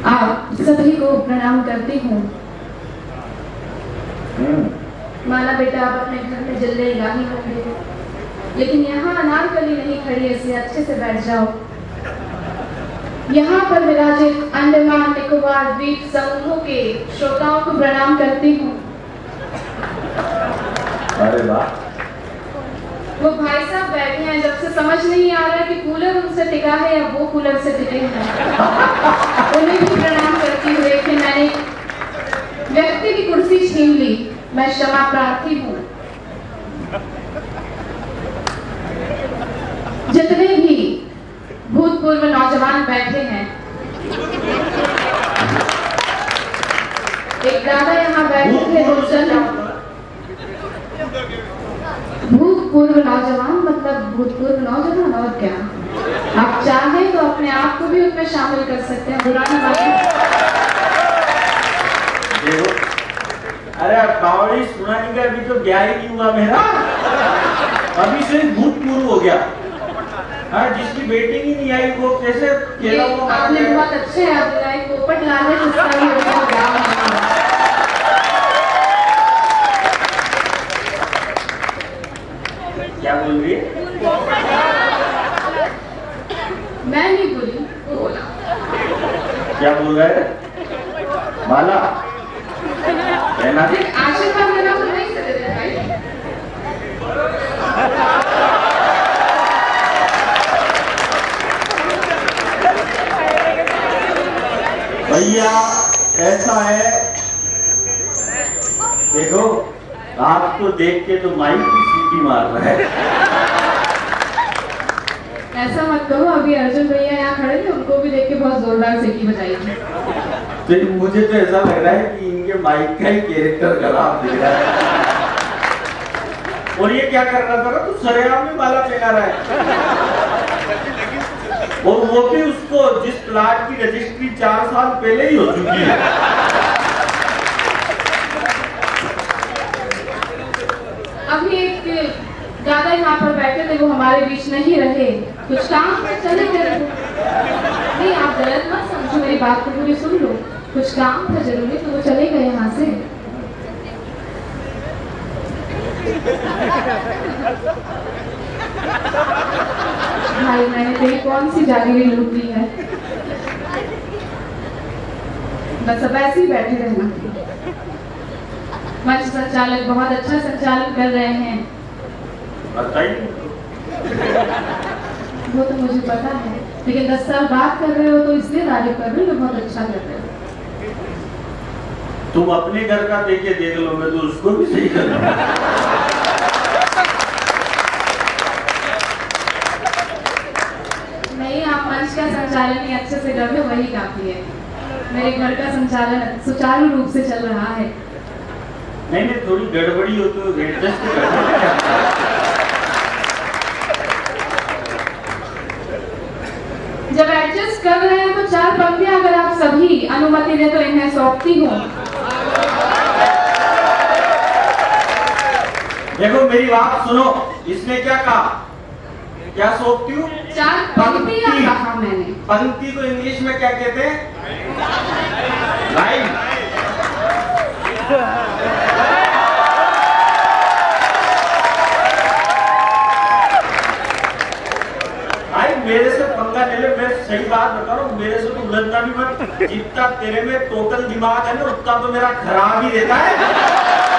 आप सभी को प्रणाम करती हूँ। माना बेटा आप अपने घर में जल्दे इलाही होंगे, लेकिन यहाँ अनारकली नहीं खड़ी, इसलिए अच्छे से बैठ जाओ। यहाँ पर विराजित अंडमान निकोबार द्वीप समूहों के श्रोताओं को प्रणाम करती हूँ। अरे वाह, वो भाई साहब बैठे हैं, जब से समझ नहीं आ रहा कि कूलर उनसे टिका है या वो कूलर से टिके हैं। उन्हें भी प्रणाम करती हुए कि मैंने व्यक्ति की कुर्सी छीन ली, मैं क्षमा प्रार्थी हूँ। जितने भी भूतपूर्व नौजवान बैठे हैं, एक दादा यहाँ बैठे थे, भूतपूर्व नौजवान मतलब भूतपूर्व नौजवान, और क्या आप चाहें तो अपने आप को भी उसमें शामिल कर सकते हैं, बुरा ना मानिए। अरे बावड़ी सुनाने का अभी तो क्या ही नहीं हुआ मेरा, अभी से भूतपूर्व हो गया। हाँ, जिसकी बेटी ही नहीं आई वो कैसे खेला? वो आपने बहुत अच्छे हैं, पोपट लाल है जिसका भी क्या बोल रही है? मैं नहीं बोली, वो बोला। क्या बोल रहा है? माला आशीर्वाद देना तो नहीं सकते भाई। भैया ऐसा है, देखो आपको देख के तो माइक की सीटी मार रहा है। ऐसा मत कहो, अभी अर्जुन भैया यहाँ खड़े थे, उनको भी देख के बहुत जोरदार सीटी बजाई थी। तो मुझे तो ऐसा लग रहा है कि इनके माइक का ही कैरेक्टर खराब दिख रहा है। और ये क्या कर रहा था? तू सरेआम में माला पहना रहा है, और वो भी उसको जिस प्लाट की रजिस्ट्री 4 साल पहले ही हो चुकी है। अभी एक दादा यहाँ पर बैठे थे, वो हमारे बीच नहीं रहे, कुछ काम पर चले गए। नहीं आप गलत मत समझो, मेरी बात को पूरी सुन लो। कुछ काम था जरूरी, तो वो चले गए यहाँ से। भाई मैंने तेरी कौन सी जागीरी लूट ली है? बस अब ऐसे ही बैठे रहना। मंच संचालक बहुत अच्छा संचालन कर रहे हैं। वो तो मुझे पता है, लेकिन 10 साल बात कर रहे हो तो इसलिए तारीफ कर रहे हो, बहुत अच्छा कर रहे हो। तुम अपने घर का देख के देख लो, मैं तो उसको भी सही कर रहा हूँ। नहीं, आप मंच का संचालन ही अच्छे से कर रहे हो, वही काफी है। मेरे घर का संचालन सुचारू रूप से चल रहा है। नहीं, थोड़ी गड़बड़ी हो तो एडजस्ट करना। जब एडजस्ट कर रहे हैं तो 4 पंक्तियां अगर आप सभी अनुमति दे तो इन्हें सौंपती हूँ। देखो मेरी बात सुनो, इसने क्या कहा? क्या सौंपती हूँ? 4 पंक्तियां कहा मैंने। पंक्ति को इंग्लिश में क्या कहते हैं? लाइन। भाई मेरे से पंगा ले ले, मैं सही बात बता रहा हूँ, मेरे से तो उलझना भी मत। जितना तेरे में टोटल दिमाग है ना, उतना तो मेरा खराब ही रहता है।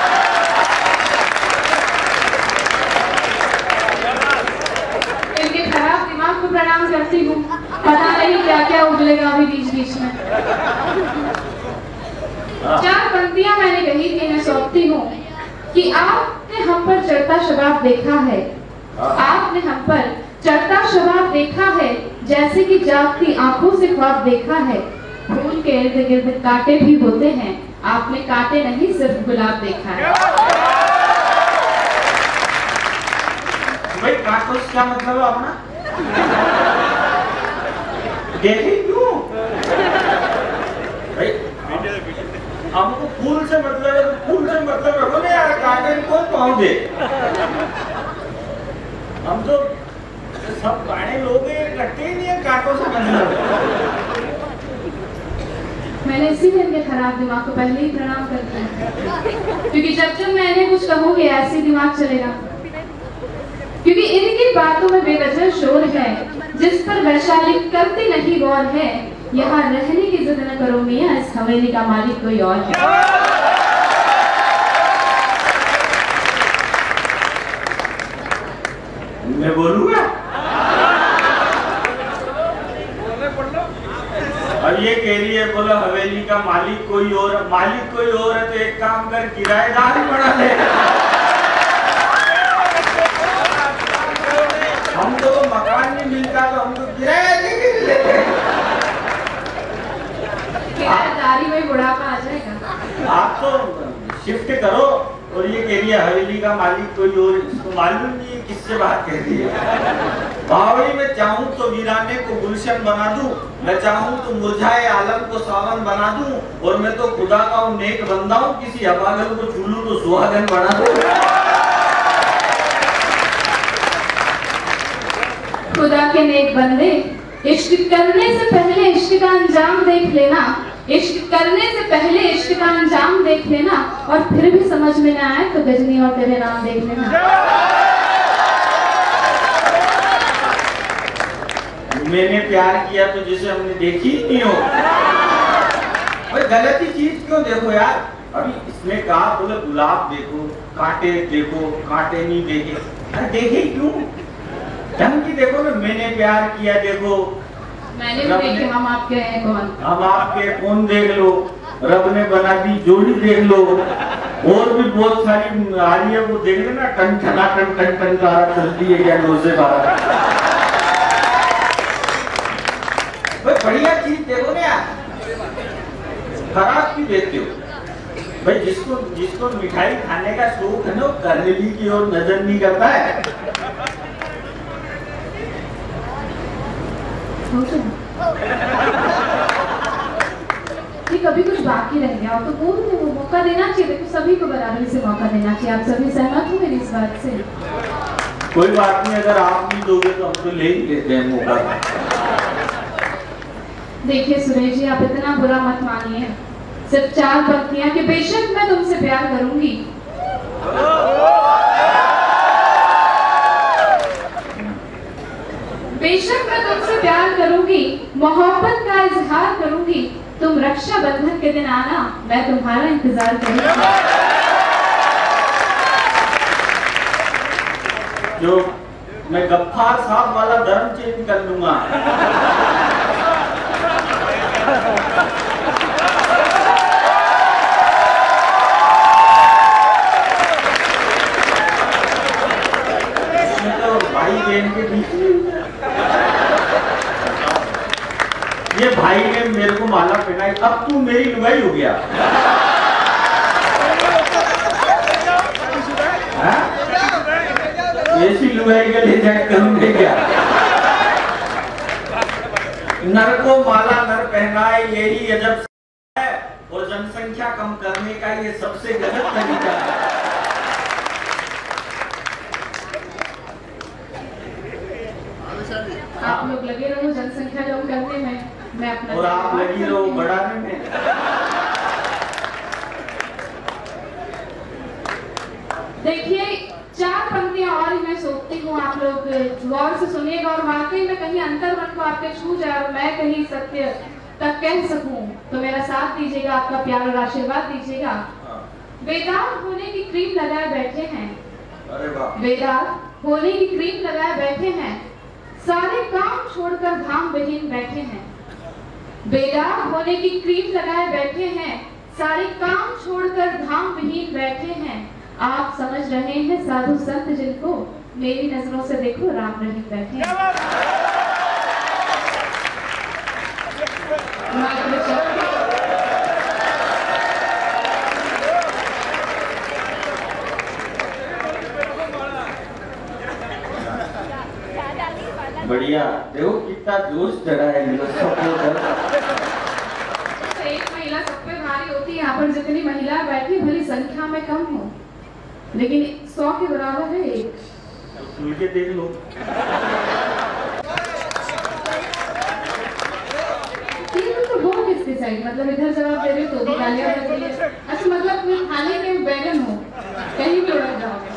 खराब दिमाग को प्रणाम करती हूँ, पता नहीं क्या क्या उगलेगा अभी बीच बीच में। 4 पंक्तियां मैंने कही थी, मैं सौंपती हूँ कि आपने हम पर चढ़ता शबाब देखा है, आपने हम पर चढ़ता शबाब देखा है, जैसे कि जागती आंखों से ख्वाब देखा है। फूल के इर्द गिर्द कांटे भी होते हैं, आपने कांटे नहीं सिर्फ गुलाब देखा है। भाई कांटों से क्या मतलब है अपना? देखे क्यों? भाई हमको फूल से मतलब है, फूल से मतलब रखो ना यार, कांटे कौन पहुंच दे? हम तो सब गाने लोग रखते ही नहीं है कांटों से मतलब। मैंने इसीलिए इनके खराब दिमाग को पहले ही प्रणाम कर दिया, क्योंकि जब मैंने कुछ कहूँगी ऐसे ही दिमाग चलेगा। क्योंकि इनकी बातों में बेवजह शोर है, जिस पर वैशाली करती नहीं गौर है। यहाँ रहने की जिद न करो मियां, इस हवेली का मालिक कोई और है। मैं बोलूंगा अब ये कह रही है, बोला हवेली का मालिक कोई और है तो एक काम कर किराएदार बना ले। हम तो मकान नहीं मिलता तो हम तो किराया देके लेते। किराएदारी में बुढ़ापा आ जाएगा। आप तो शिफ्ट करो। और ये कह रही है हवेली का मालिक कोई और, इसको मालूम नहीं है किससे बात कर रही है। बावड़ी में चाहूं तो वीराने को गुलशन बना दूं, मैं चाहूं तो मुरझाए आलम को सावन बना दूं, और मैं तो खुदा का हूं नेक बंदा हूं, किसी अपागल को छू लूं तो सुहागन बना दूं। खुदा के नेक बंदे, इश्क करने से पहले इश्क का अंजाम देख लेना। इश्क करने से पहले इश्क का अंजाम देख लेना, और फिर भी समझ में न आए तो गजनी और तेरे नाम देख लेना। मैंने प्यार किया तो जिसे हमने देखी ही नहीं हो। गलत ही चीज क्यों देखो यार। अभी इसने कहा बोले गुलाब देखो, कांटे देखो, कांटे नहीं देखे। अरे देखे क्यों, ढंग की देखो ना। मैंने प्यार किया देखो, मैंने भी देखे, हम आपके हैं कौन, हम आपके कौन देख लो, रब ने बना दी जोड़ी देख लो, और भी बहुत सारी आ रही है वो देख लेना। टन तारा चलती है क्या रोजे बारा। बढ़िया चीज देखो ना यार, खराब क्यों देखते हो भाई। जिसको मिठाई खाने का शौक है ना, वो करनेली की ओर नजर नहीं करता है। कभी कुछ बाकी रह गया तो बोल दे, वो मौका देना चाहिए। देखो सभी को बराबरी से मौका देना चाहिए। आप सभी सहमत हो मेरी इस बात से? कोई बात नहीं, अगर आप नहीं दोगे तो हम तो ले ही लेते हैं मौका। देखिए सुरेश जी, आप इतना बुरा मत मानिए। सिर्फ 4 पंक्तियां कि बेशक मैं तुमसे प्यार करूंगी, बेशक मैं तुमसे प्यार करूंगी, मोहब्बत का इजहार करूंगी। तुम रक्षा बंधन के दिन आना, मैं तुम्हारा इंतजार करूंगी। जो मैं गफ्फार साहब वाला धर्म चेंज कर लूंगा। तो भाई बहन के बीच में ये भाई ने मेरे को माला पहनाई, अब तू मेरी लुगाई हो गया। ऐसी लुगाई का ले जाए करूंगे क्या। नर को माला नर पहनाए यही अजब है, और जनसंख्या कम करने का ये सबसे गलत तरीका है। आप लोग लगे रहो जनसंख्या कम करने में, मैं अपना, और आप लगी रहो बढ़ाने में। देखिए 4 पंक्तियां और ही मैं सोचती हूँ, आप लोग गौर से सुनिएगा, और वाकई में कहीं अंतर्मन को आपके छू जाए और मैं कहीं सत्य तक कह सकूं तो मेरा साथ दीजिएगा, आपका प्यार और आशीर्वाद दीजिएगा। बेदाग होने की क्रीम लगाए बैठे हैं, अरे वाह, बेदाग होने की क्रीम लगाए बैठे हैं, सारे काम छोड़कर धाम विहीन बैठे हैं। बेदाग होने की क्रीम लगाए बैठे हैं, सारे काम छोड़कर धाम विहीन बैठे हैं। आप समझ रहे हैं साधु संत जिनको, मेरी नजरों से देखो राम रहीम बैठे हैं। बढ़िया, देखो कितना जोश चढ़ा है। एक महिला सब पे भारी होती है, यहाँ पर जितनी महिला बैठी भली संख्या में कम हो, लेकिन 100 के बराबर है एक। सुन के देख लो। तो वो किसके साइड, मतलब इधर जवाब दे रहे हो तो भी गालियां बज रही है। अच्छा मतलब कोई खाने के बैगन हो, कहीं भी उड़ जाओगे।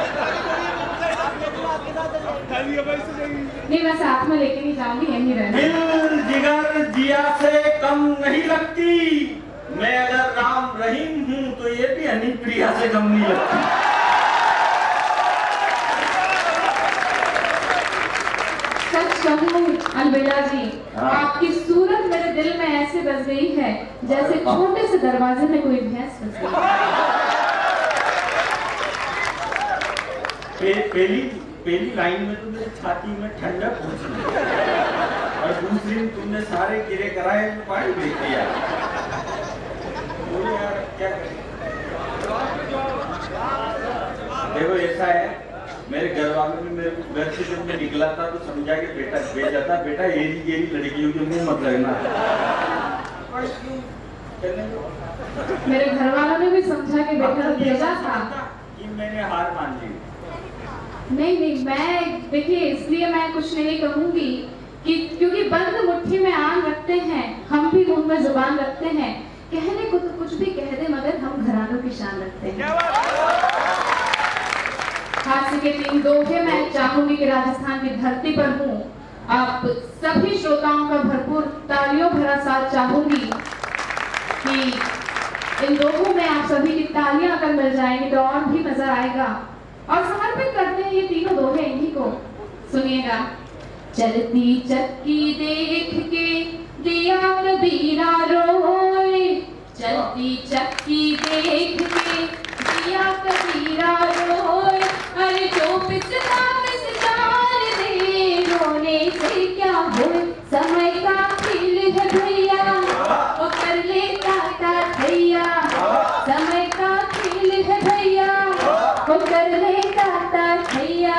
नहीं मैं साथ में लेके नहीं जाऊंगी, यहीं रहना। दिल जिगर जिया से कम नहीं लगती, मैं अगर राम रहीम हूँ तो ये भी हनीप्रिया से कम नहीं लगती। सच कहूँ अलविदा जी, आपकी सूरत मेरे दिल में ऐसे बस गई है जैसे छोटे से दरवाजे में कोई भैंस फंस गई। पहली लाइन में तुमने छाती में ठंडक पहुंची और दूसरी में तुमने सारे कीड़े कराए तो पानी भेज दिया। बोले यार क्या करें। देखो ऐसा है, मेरे घर वालों ने मेरे घर से जब मैं निकला था तो समझा के बेटा भेजा था, बेटा ये लड़कियों के मुंह मत लगना। मेरे घर वालों ने भी समझा के बेटा भेजा था कि मैंने हार मान ली। नहीं मैं देखिए, इसलिए मैं कुछ नहीं कहूंगी कि क्योंकि बंद मुट्ठी में आन रखते हैं, हम भी मुंह में जुबान रखते हैं। कहने को तो कुछ भी कह दे मगर हम घरानों की शान रखते हैं। हास्य के 3 दोहे मैं चाहूंगी कि राजस्थान की धरती पर हूँ, आप सभी श्रोताओं का भरपूर तालियों भरा साथ चाहूंगी कि इन दोहों में आप सभी की तालियां अगर मिल जाएंगी तो और भी मजा आएगा। और समर्पित करते हैं ये तीनों दोहे इन्हीं को, सुनिएगा। चलती चक्की देख के दिया कबीरा रोए, चलती चक्की देख के दिया कबीरा रोए, अरे जो पिसता पिसचार दे रोने से क्या हो, समय का खेल है भैया वो कर लेता था भैया, समय का खेल है भैया वो कर लेता था भैया।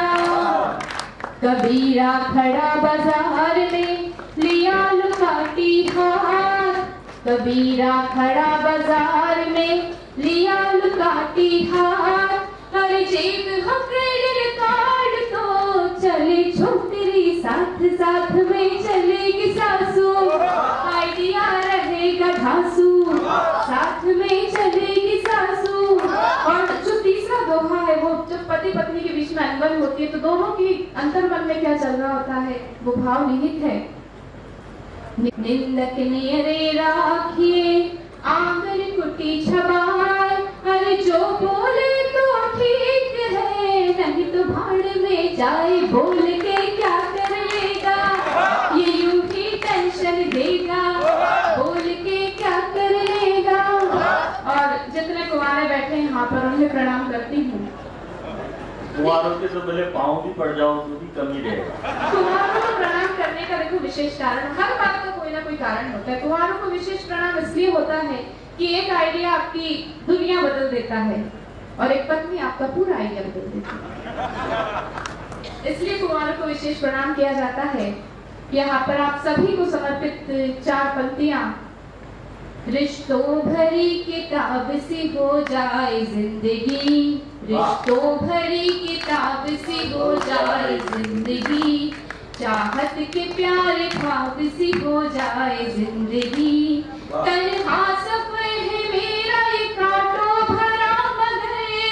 कबीरा खड़ा बाजार में लिया लुकाटी हाथ, कबीरा खड़ा बाजार में लिया लुकाटी हाथ, हर जेब हम क्रेडिट कार्ड तो चले छोकरी साथ साथ में चलेगी सासू, आइडिया रहेगा धासू साथ में चलेगी सासू। और जो तीसरा दोहा है वो जब पति पत्नी के बीच में अनबन होती है तो दोनों की अंतर्मन में क्या चल रहा होता है वो भाव निहित है। निंदक नेरे राखिए आंगन कुटी छबार, अरे जो बोले तो ठीक है नहीं तो भाड़ में जाए, बोल के क्या कर लेगा ये यूं ही टेंशन देगा, बोल के क्या कर लेगा। और जितने कुंवारे बैठे हैं यहाँ पर उन्हें प्रणाम करती हूँ। कुंवारों के तो भले पाँव भी पड़ जाओ तो भी कमी रहेगा। कुंवारों को प्रणाम करने का देखो विशेष कारण, हर बात का कोई ना कोई कारण होता है। कुंवारों को विशेष प्रणाम इसलिए होता है कि एक आइडिया आपकी दुनिया बदल देता है और एक पत्नी आपका पूरा आइडिया बदल देती है, इसलिए कुंवारों को विशेष प्रणाम किया जाता है। यहाँ पर आप सभी को समर्पित 4 पंक्तियां। रिश्तों भरी किताब सी हो जाए जिंदगी, रिश्तों भरी किताब सी हो जाए जिंदगी, चाहत के प्यारे ख्वाब सी हो जाए जिंदगी, तन्हा सफर है मेरा ये कांटों भरा मगर,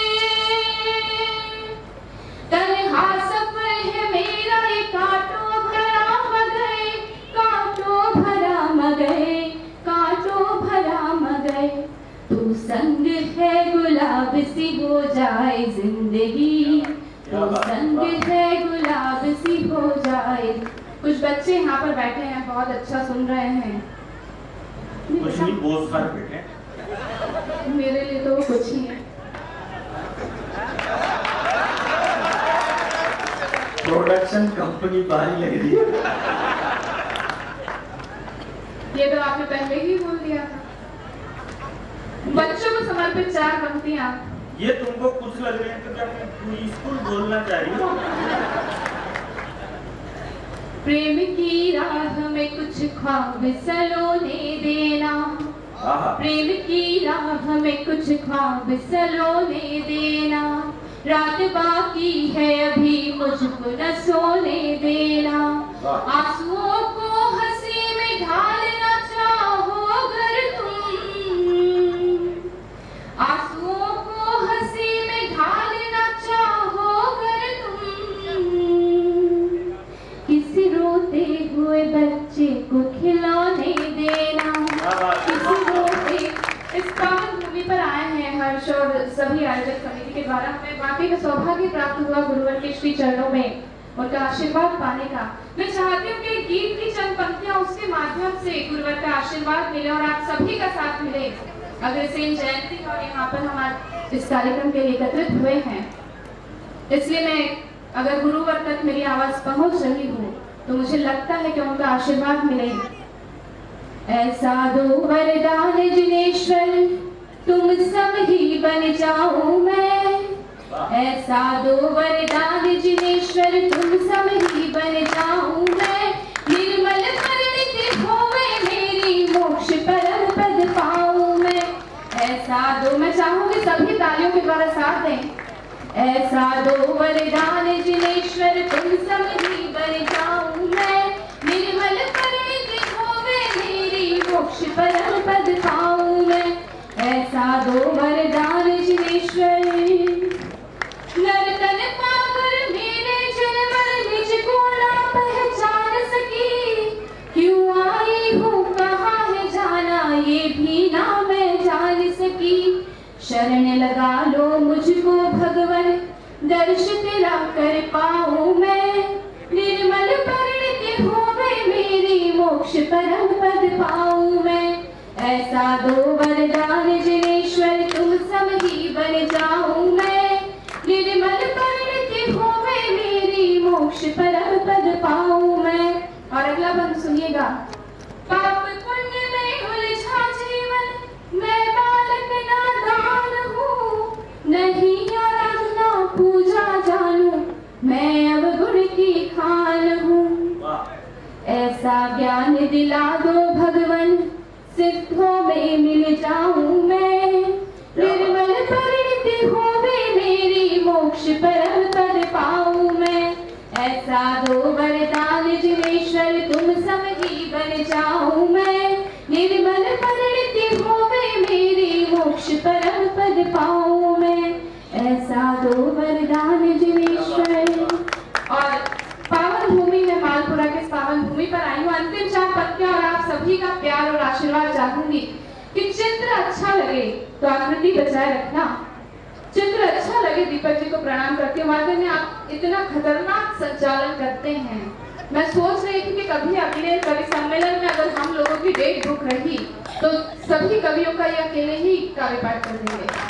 तन्हा सफर है मेरा ये कांटों भरा मगर, कांटों भरा मगर, कांटों भरा मगर, तू संग है गुलाब सी हो जाए जिंदगी, तू संग है गुलाब सी हो जाए। कुछ बच्चे यहाँ पर बैठे हैं, बहुत अच्छा सुन रहे हैं। कुछ नहीं, बहुत सारे बैठे। मेरे लिए तो वो कुछ ही है। प्रोडक्शन कंपनी बारी लग रही है। ये तो आपने पहले ही बोल दिया था। बच्चों को समर्पित 4 पंक्तियां। ये तुमको कुछ लग रहे हैं तो क्या मैं स्कूल बोलना चाह रही हूँ। प्रेम की राह में कुछ ख्वाब सलोने देना, प्रेम की राह में कुछ ख्वाब सलोने देना, रात बाकी है अभी मुझको न सोने देना, आंसुओं को हंसी में ढालना चाहो घर सभी आयोजक समिति के द्वारा हमें वाकई में सौभाग्य प्राप्त हुआ गुरुवर के श्री चरणों में उनका आशीर्वाद पाने का। मैं चाहती हूँ कि गीत की चंद पंक्तियां उसके माध्यम से गुरुवर का आशीर्वाद मिले और आप सभी का साथ मिले। अग्रसेन जयंती और यहाँ पर हम इस कार्यक्रम के लिए एकत्रित हुए हैं, इसलिए मैं अगर गुरुवर तक मेरी आवाज पहुंच रही हो तो मुझे लगता है कि उनका आशीर्वाद मिले। ऐसा दो वरदान जिनेश्वर तुम सब ही बन जाऊं मैं, ऐसा दो वरदान जिनेश्वर तुम सब ही बन जाऊं मैं, निर्मल परिणति होवे मेरी मोक्ष परम पद पाऊं मैं। ऐसा दो, मैं चाहूंगी सभी तालियों के द्वारा साथ दें। ऐसा दो वरदान जिनेश्वर तुम सब ही बन जाऊं मैं, निर्मल परिणति होवे मेरी मोक्ष परम पद पाऊं मैं। ऐसा दो वरदान जिनेश्वर, नर्तन पाकर मेरे जन्म निज को ना पहचान सकी, क्यों आई हूँ कहाँ है जाना ये भी ना मैं जान सकी। शरण लगा लो मुझको भगवन दर्श तेरा कर पाऊं मैं, निर्मल परिणति होवे मेरी मोक्ष परम पद पाऊं मैं। ऐसा दो वरदान जिनेश्वर तुम सब ही बन जाऊं मैं, निर्मल परिणति होवे मेरी मोक्ष परम पद पाऊं मैं। और अगला बंद सुनिएगा। पाप पुण्य में उलझा जीवन मैं बालक नादान हूँ, नहीं आराधना पूजा जानू मैं अब गुण की खान हूँ। ऐसा ज्ञान दिला दो भगवन सिद्धों में मिल जाऊं मैं, निर्मल परिणति होवे मेरी मोक्ष परम पद पाऊं मैं। ऐसा दो वरदान जिनेश्वर तुम सब ही बन जाऊं मैं, निर्मल परिणति होवे मेरी मोक्ष परम पद पाऊं मैं। ऐसा दो वरदान जिनेश्वर। और पावन भूमि है मालपुरा के पावन भूमि पर आई हूँ। अंतिम 4 पंक्तियां और आप सभी का प्यार और आशीर्वाद चाहूंगी कि चित्र अच्छा लगे तो आकृति बचाए रखना। चित्र अच्छा लगे, दीपक जी को प्रणाम करती हूँ। वाकई में आप इतना खतरनाक संचालन करते हैं। मैं सोच रही थी कि कभी अगले कवि सम्मेलन में अगर हम लोगों की डेट बुक रही तो सभी कवियों का ये अकेले ही काव्य पाठ कर देंगे।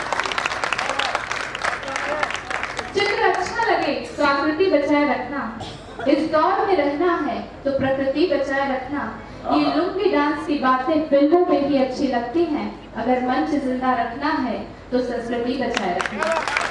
चित्र अच्छा लगे तो आकृति बचाए रखना, इस दौर में रहना है तो प्रकृति बचाए रखना। ये लुंगी डांस की बातें फिल्मों में भी अच्छी लगती हैं, अगर मंच जिंदा रखना है तो संस्कृति बचाए रखना।